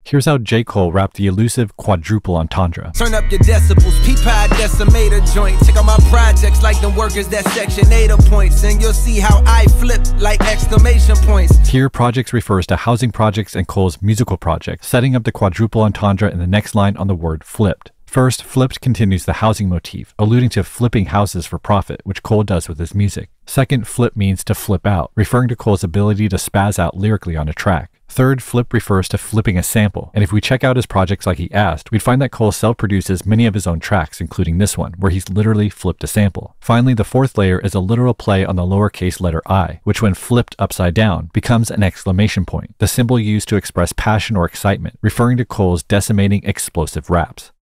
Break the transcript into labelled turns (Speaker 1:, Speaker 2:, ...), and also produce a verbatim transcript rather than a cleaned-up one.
Speaker 1: Here's how J. Cole rapped the elusive quadruple entendre.
Speaker 2: Turn up your decibels, P-Pie decimator joint. Check out my projects like them workers that section eight points, and you'll see how I flip like exclamation points.
Speaker 1: Here, projects refers to housing projects and Cole's musical project, setting up the quadruple entendre in the next line on the word flipped. First, flipped continues the housing motif, alluding to flipping houses for profit, which Cole does with his music. Second, flip means to flip out, referring to Cole's ability to spaz out lyrically on a track. Third, flip refers to flipping a sample, and if we check out his projects like he asked, we'd find that Cole self-produces many of his own tracks, including this one, where he's literally flipped a sample. Finally, the fourth layer is a literal play on the lowercase letter I, which when flipped upside down, becomes an exclamation point, the symbol used to express passion or excitement, referring to Cole's decimating explosive raps.